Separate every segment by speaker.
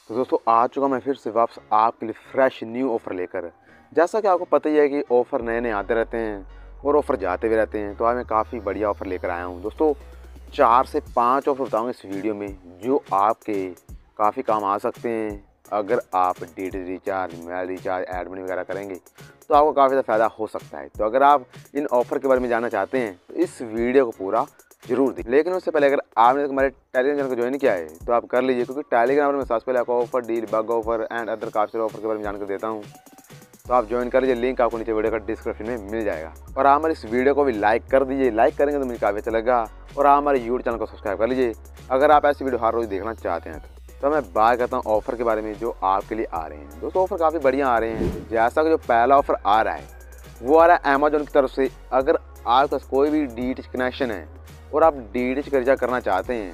Speaker 1: तो दोस्तों आ चुका मैं फिर से वापस आपके लिए फ्रेश न्यू ऑफ़र लेकर। जैसा कि आपको पता ही है कि ऑफ़र नए नए आते रहते हैं और ऑफ़र जाते भी रहते हैं, तो आज मैं काफ़ी बढ़िया ऑफ़र लेकर आया हूँ। दोस्तों 4 से 5 ऑफ़र बताऊँगा इस वीडियो में, जो आपके काफ़ी काम आ सकते हैं। अगर आप DD recharge, mobile recharge, add money वगैरह करेंगे तो आपको काफ़ी ज़्यादा फ़ायदा हो सकता है। तो अगर आप इन ऑफ़र के बारे में जानना चाहते हैं तो इस वीडियो को पूरा जरूर देखें। लेकिन उससे पहले अगर आपने हमारे टेलीग्राम चैनल को ज्वाइन किया है तो आप कर लीजिए, क्योंकि टेलीग्राम में सबसे पहले आपको offer, deal, bug offer and other काफ़ी सारे ऑफर के बारे में जानकर देता हूँ। तो आप ज्वाइन कर लीजिए, लिंक आपको नीचे वीडियो का डिस्क्रिप्शन में मिल जाएगा। और आप हमारे इस वीडियो को भी लाइक कर दीजिए, लाइक करेंगे तो मुझे काफ़ी अच्छा लगेगा। और आप हमारे यूट्यूब चैनल को सब्सक्राइब कर लीजिए अगर आप ऐसी वीडियो हर रोज़ देखना चाहते हैं। तो मैं बात करता हूँ ऑफ़र के बारे में जो आपके लिए आ रहे हैं। दोस्तों ऑफ़र काफ़ी बढ़िया आ रहे हैं। जैसा कि जो पहला ऑफ़र आ रहा है वो आ रहा है अमेजोन की तरफ से। अगर आपके पास कोई भी डीटीएच कनेक्शन है और आप डीटीएच का रिचार्ज करना चाहते हैं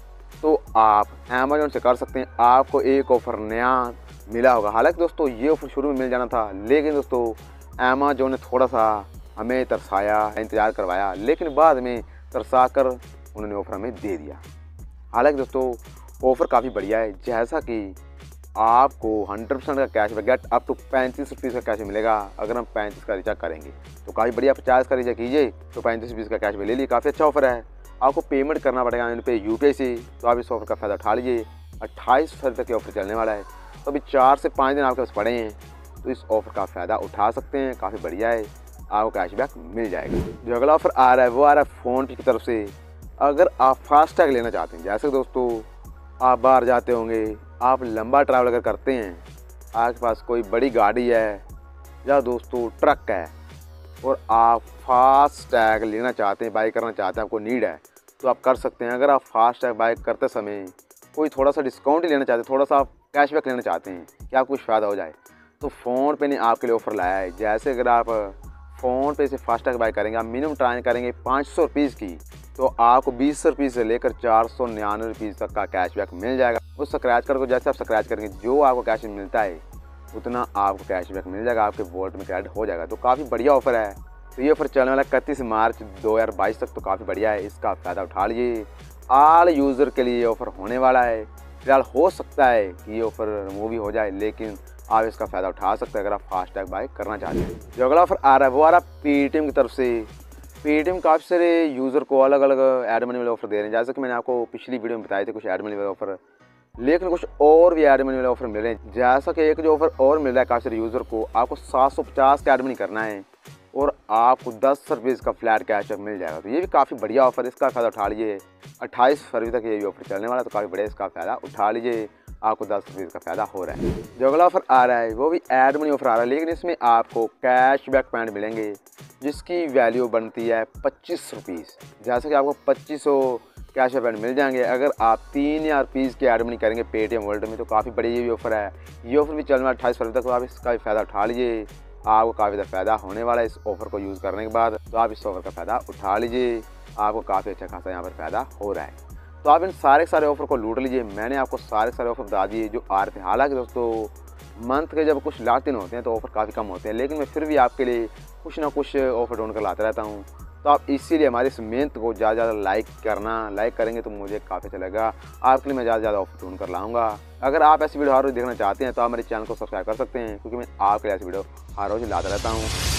Speaker 1: तो आप अमेजोन से कर सकते हैं। आपको एक ऑफ़र नया मिला होगा। हालांकि दोस्तों ये ऑफ़र शुरू में मिल जाना था, लेकिन दोस्तों अमेजोन ने थोड़ा सा हमें तरसाया, इंतज़ार करवाया, लेकिन बाद में तरसा कर उन्होंने ऑफ़र हमें दे दिया। हालांकि दोस्तों ऑफ़र काफ़ी बढ़िया है। जैसा कि आपको 100% का cashback get up to 35 rupees का कैश मिलेगा अगर हम 35 का रिचार्ज करेंगे। तो काफ़ी बढ़िया, 50 का रिचार्ज कीजिए तो 35 रुपीज़ का कैशबैक ले लीजिए। काफ़ी अच्छा ऑफ़र है। आपको पेमेंट करना पड़ेगा इन पे यूपीआई से। तो आप इस ऑफ़र का फ़ायदा उठा लीजिए। 28 फरवरी तक ये ऑफ़र चलने वाला है। तो अभी 4 से 5 दिन आपके पास पड़े हैं, तो इस ऑफ़र का फ़ायदा उठा सकते हैं। काफ़ी बढ़िया है, आपको कैशबैक मिल जाएगा। जो अगला ऑफ़र आ रहा है वो आ रहा है फ़ोन पे की तरफ से। अगर आप फास्टैग लेना चाहते हैं, जैसे दोस्तों आप बाहर जाते होंगे, आप लंबा ट्रैवल अगर करते हैं, आपके पास कोई बड़ी गाड़ी है या दोस्तों ट्रक है और आप फास्टैग लेना चाहते हैं, बाई करना चाहते हैं, आपको नीड है, तो आप कर सकते हैं। अगर आप फास्टैग बाई करते समय कोई थोड़ा सा डिस्काउंट ही लेना चाहते हैं, थोड़ा सा आप कैशबैक लेना चाहते हैं कि आपको कुछ फ़ायदा हो जाए, तो फ़ोन पे ने आपके लिए ऑफ़र लाया है। जैसे अगर आप फ़ोन पे से फास्टैग बाई करेंगे, आप मिनिमम ट्रांजैक्शन करेंगे 500 रुपीज़ की, तो आपको 20 रुपीज़ से लेकर 499 रुपीज़ तक का कैशबैक मिल जाएगा। उस स्क्रैच कार्ड को जैसे आप स्क्रैच करेंगे, जो आपको कैश मिलता है उतना आपको कैशबैक मिल जाएगा, आपके वॉलेट में क्रेडिट हो जाएगा। तो काफ़ी बढ़िया ऑफ़र है। तो ये ऑफ़र चलने वाला 31 मार्च 2022 तक। तो काफ़ी बढ़िया है, इसका फ़ायदा उठा लीजिए। ऑल यूज़र के लिए ये ऑफ़र होने वाला है। फिलहाल हो सकता है कि ये ऑफ़र रिमूव भी हो जाए, लेकिन आप इसका फ़ायदा उठा सकते हैं अगर आप फास्टैग बाई करना चाहते हैं। जो अगला ऑफ़र आ रहा है वो आ रहा है पेटीएम की तरफ से। पेटीएम काफ़ी सारे यूज़र को अलग अलग एड मनी वाले ऑफ़र दे रहे हैं। जैसे कि मैंने आपको पिछली वीडियो में बताए थे कुछ एड मनी वाले ऑफ़र, लेकिन कुछ और भी एड मनी वाले ऑफ़र मिल रहे हैं। जैसा कि एक जो ऑफ़र और मिल रहा है काफ़ी सारे यूज़र को, आपको 750 का एड मनी करना है और आपको 10 रुपीज़ का फ्लैट कैशबैक मिल जाएगा। तो ये भी काफ़ी बढ़िया ऑफ़र है, इसका फ़ायदा उठा लीजिए। 28 फरवरी तक ये ऑफ़र चलने वाला है, तो काफ़ी बढ़िया, इसका फ़ायदा उठा लीजिए। आपको 10 रुपीज़ का फ़ायदा हो रहा है। जो अगला ऑफ़र आ रहा है वो भी एड मनी ऑफ़र आ रहा है, लेकिन इसमें आपको कैशबैक पॉइंट मिलेंगे जिसकी वैल्यू बनती है 25 रुपीज़। जैसे कि आपको 2500 कैशबैक पॉइंट मिल जाएंगे अगर आप 3000 रुपीज़ की एड मनी करेंगे पेटीएम वर्ल्ड में। तो काफ़ी बढ़िया ये भी ऑफ़र है। ये ऑफ़र भी चलने वाला 28 फरवरी तक। तो आप इसका भी फ़ायदा उठा लीजिए, आपको काफ़ी ज़्यादा फ़ायदा होने वाला है इस ऑफ़र को यूज़ करने के बाद। तो आप इस ऑफ़र का फ़ायदा उठा लीजिए, आपको काफ़ी अच्छा खासा यहाँ पर फ़ायदा हो रहा है। तो आप इन सारे ऑफ़र को लूट लीजिए। मैंने आपको सारे ऑफ़र बता दिए जो आ रहे थे। हालांकि दोस्तों मंथ के जब कुछ लास्ट दिन होते हैं तो ऑफ़र काफ़ी कम होते हैं, लेकिन मैं फिर भी आपके लिए कुछ ना कुछ ऑफ़र ढूंढ कर लाता रहता हूँ। तो आप इसीलिए हमारी इस मेहनत को ज़्यादा लाइक करना, लाइक करेंगे तो मुझे काफ़ी अच्छा लगेगा। आपके लिए मैं ज़्यादा ऑफ़र ढूंढ कर लाऊंगा। अगर आप ऐसी वीडियो हर रोज़ देखना चाहते हैं तो आप मेरे चैनल को सब्सक्राइब कर सकते हैं, क्योंकि मैं आपके लिए ऐसी वीडियो हर रोज़ लाता रहता हूँ।